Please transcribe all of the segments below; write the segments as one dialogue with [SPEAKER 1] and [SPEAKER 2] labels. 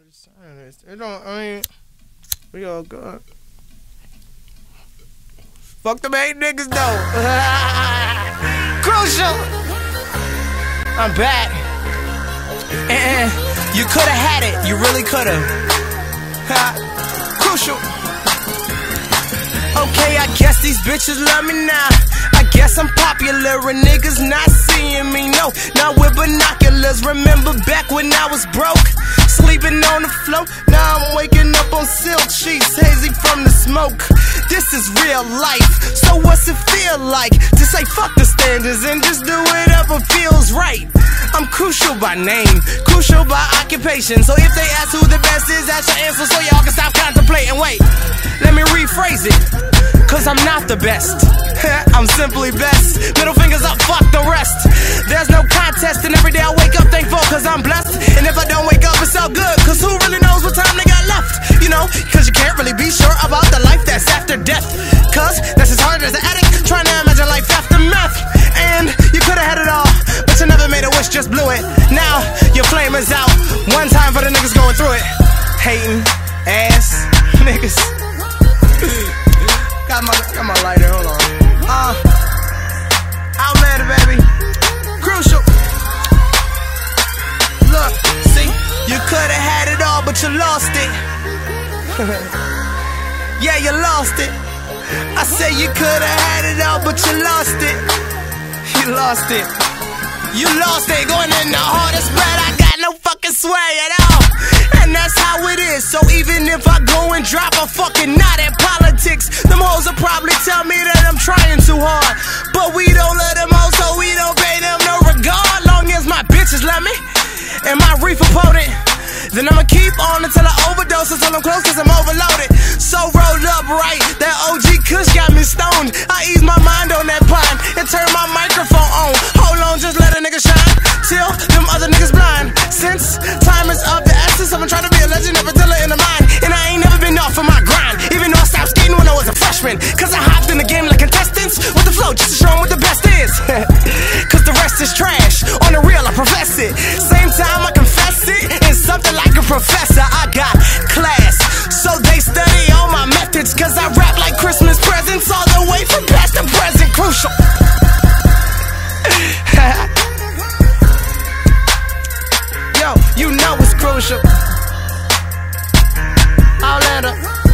[SPEAKER 1] It don't, I mean, we all good. Fuck them 8 niggas though. Crucial. I'm back. And you coulda had it. You really coulda. Crucial. Okay, I guess these bitches love me now. I guess I'm popular and niggas not seeing me, no, not with binoculars. Remember back when I was broke, sleeping on the floor. Now I'm waking up on silk sheets, hazy from the smoke. This is real life, so what's it feel like to say fuck the standards and just do whatever feels right? I'm crucial by name, crucial by occupation. So if they ask who the best is, that's your answer, so y'all can stop contemplating. Wait, let me rephrase it, cause I'm not the best. I'm simply best. Middle fingers up, fuck the rest. There's no contest, and every day I wake up thankful cause I'm blessed. And if I don't wake up, it's all good, cause who really knows what time they got left? You know, cause you can't really be sure about the life that's after death. Cause that's as hard as an addict trying to imagine life after meth. And you could've had it all, but you never made a wish, just blew it. Now your flame is out. One time for the niggas going through it. Hating ass niggas. Got my lighter, hold on. Outlander, baby. Crucial. Look, see, you coulda had it all, but you lost it. Yeah, you lost it. I say you coulda had it all, but you lost it. You lost it. You lost it. Going in the hardest, but I got no fucking sway at all. And that's how it is. So even if I go and drop a fucking knot at politics, them hoes will probably tell me that I'm trying too hard. But we don't let them hoes, so we don't pay them no regard. Long as my bitches let me and my reefer potent, then I'ma keep on until I overdose, until I'm close cause I'm overloaded. So roll up right, that OG Kush got me stoned. I ease my mind on that pine and turn my microphone on. Hold on, just let a nigga shine till them other niggas blind. Since time is of the essence, I've been trying to be a legend, never tell it in the mind. And I ain't never been off of my grind, even though I stopped skating when I was a freshman. Cause I hopped in the game like contestants with the flow just to show them what the best is. Cause the rest is trash, on the real I profess it. Same time I confess it, it's something like a professor. I got class, so they study all my methods. Cause I rap like Christmas presents all the way from past to present. Crucial. Yo, you know it's crucial. Outlander.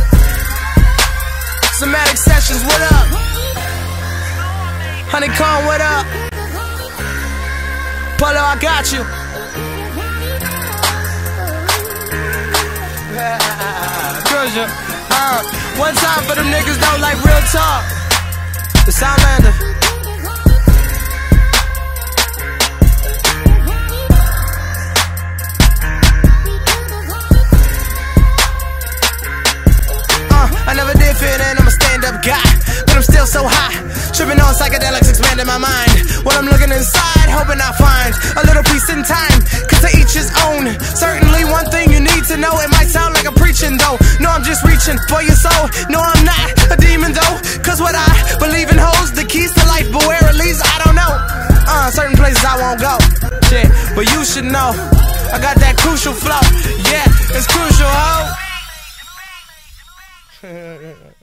[SPEAKER 1] Somatic Sessions, what up? Honeycomb, what up? Polo, I got you. Crucial. One time for them niggas don't like real talk. It's Outlander. I never did fit in, I'm a stand-up guy, but I'm still so high, tripping on psychedelics, expanding my mind. When I'm looking inside, hoping I find a little peace in time, cause to each his own. Certainly one thing you need to know, it might sound like I'm preaching though. No, I'm just reaching for your soul. No, I'm not a demon though, cause what I believe in holds the keys to life, but where it leads, I don't know. Certain places I won't go, shit, but you should know, I got that crucial flow. Yeah, it's crucial, ho.